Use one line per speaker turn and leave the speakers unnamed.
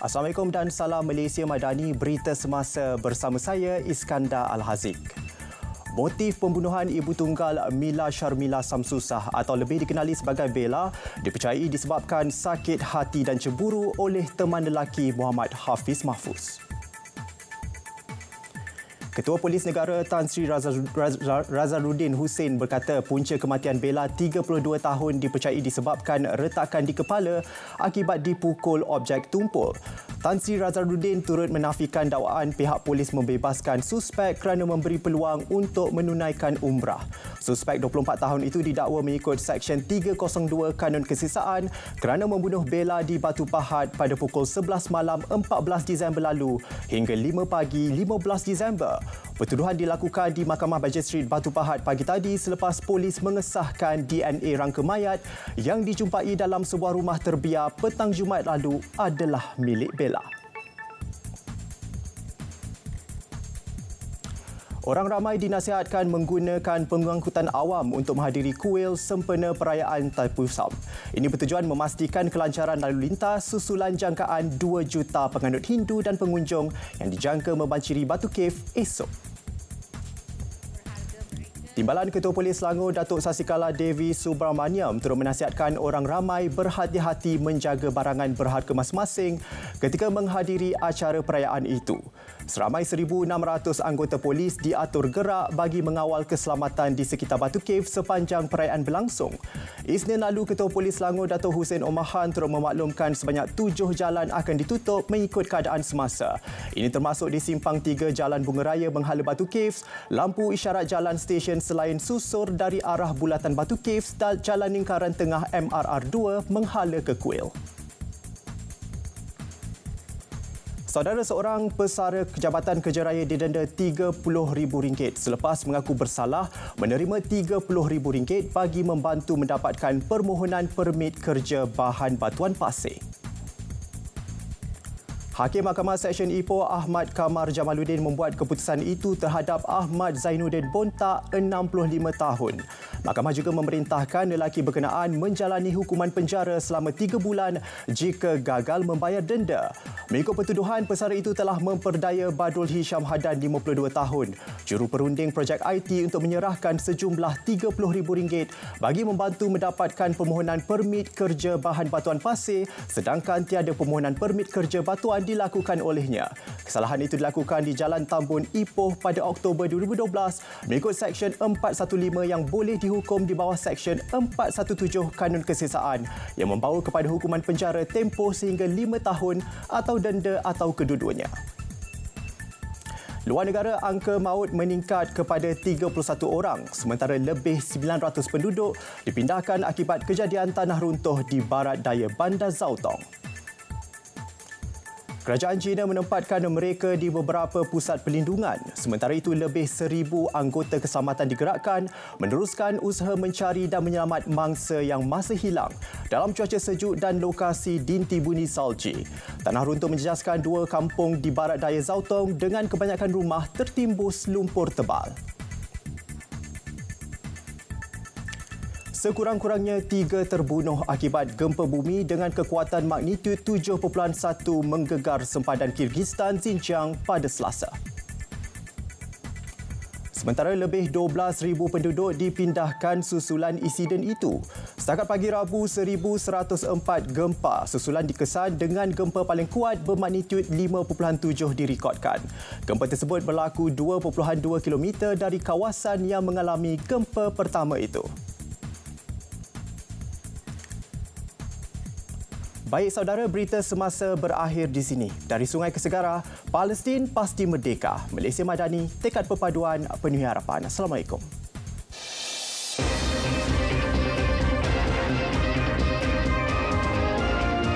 Assalamualaikum dan salam Malaysia Madani, berita semasa bersama saya Iskandar Al-Haziq. Motif pembunuhan ibu tunggal Mila Sharmila Samsusah atau lebih dikenali sebagai Bella dipercayai disebabkan sakit hati dan cemburu oleh teman lelaki Muhammad Hafiz Mahfuz. Ketua Polis Negara Tan Sri Razaluddin Hussein berkata punca kematian Bella 32 tahun dipercayai disebabkan retakan di kepala akibat dipukul objek tumpul. Tan Sri Razaluddin turut menafikan dakwaan pihak polis membebaskan suspek kerana memberi peluang untuk menunaikan umrah. Suspek 24 tahun itu didakwa mengikut Seksyen 302 Kanun Kesisaan kerana membunuh Bella di Batu Pahat pada pukul 11 malam 14 Disember lalu hingga 5 pagi 15 Disember. Pertuduhan dilakukan di Mahkamah Magistrate Batu Pahat pagi tadi selepas polis mengesahkan DNA rangka mayat yang dijumpai dalam sebuah rumah terbiar petang Jumaat lalu adalah milik Bella. Orang ramai dinasihatkan menggunakan pengangkutan awam untuk menghadiri kuil sempena perayaan Thaipusam. Ini bertujuan memastikan kelancaran lalu lintas susulan jangkaan 2 juta penganut Hindu dan pengunjung yang dijangka membanjiri Batu Cave esok. Timbalan Ketua Polis Selangor Datuk Sasikala Devi Subramaniam turut menasihatkan orang ramai berhati-hati menjaga barangan berharga masing-masing ketika menghadiri acara perayaan itu. Seramai 1,600 anggota polis diatur gerak bagi mengawal keselamatan di sekitar Batu Cave sepanjang perayaan berlangsung. Isnin lalu, Ketua Polis Selangor Datuk Hussein Omahan turut memaklumkan sebanyak 7 jalan akan ditutup mengikut keadaan semasa. Ini termasuk di Simpang 3 Jalan Bunga Raya menghala Batu Caves, lampu isyarat jalan stesen selain susur dari arah bulatan Batu Caves dan jalan lingkaran tengah MRR2 menghala ke kuil. Saudara seorang pesara Jabatan Kerja Raya didenda RM30,000 selepas mengaku bersalah menerima RM30,000 bagi membantu mendapatkan permohonan permit kerja bahan batuan pasir. Hakim Mahkamah Seksyen Ipoh Ahmad Kamar Jamaluddin membuat keputusan itu terhadap Ahmad Zainuddin Bontak, 65 tahun. Mahkamah juga memerintahkan lelaki berkenaan menjalani hukuman penjara selama 3 bulan jika gagal membayar denda. Mengikut pertuduhan, pesara itu telah memperdaya Badrul Hisham Hadan, 52 tahun, juru perunding projek IT untuk menyerahkan sejumlah RM30,000 bagi membantu mendapatkan permohonan permit kerja bahan batuan pasir sedangkan tiada permohonan permit kerja batuan dilakukan olehnya. Kesalahan itu dilakukan di Jalan Tambun, Ipoh pada Oktober 2012 mengikut Seksyen 415 yang boleh dihukum di bawah Seksyen 417 Kanun Kesisaan yang membawa kepada hukuman penjara tempoh sehingga 5 tahun atau denda atau kedua-duanya. Luar negara, angka maut meningkat kepada 31 orang sementara lebih 900 penduduk dipindahkan akibat kejadian tanah runtuh di barat daya bandar Zaotong. Kerajaan China menempatkan mereka di beberapa pusat perlindungan. Sementara itu, lebih 1,000 anggota keselamatan digerakkan meneruskan usaha mencari dan menyelamat mangsa yang masih hilang dalam cuaca sejuk dan lokasi dinti bunyi salji. Tanah runtuh menjejaskan 2 kampung di barat daya Zaotong dengan kebanyakan rumah tertimbus lumpur tebal. Sekurang-kurangnya 3 terbunuh akibat gempa bumi dengan kekuatan magnitud 7.1 menggegar sempadan Kyrgyzstan, Xinjiang pada Selasa. Sementara lebih 12,000 penduduk dipindahkan susulan insiden itu. Setakat pagi Rabu, 1,104 gempa susulan dikesan dengan gempa paling kuat bermagnitud 5.7 direkodkan. Gempa tersebut berlaku 2.2 km dari kawasan yang mengalami gempa pertama itu. Baik saudara, berita semasa berakhir di sini. Dari Sungai ke Segara, Palestin pasti merdeka. Malaysia Madani, tekad perpaduan penuh harapan. Assalamualaikum.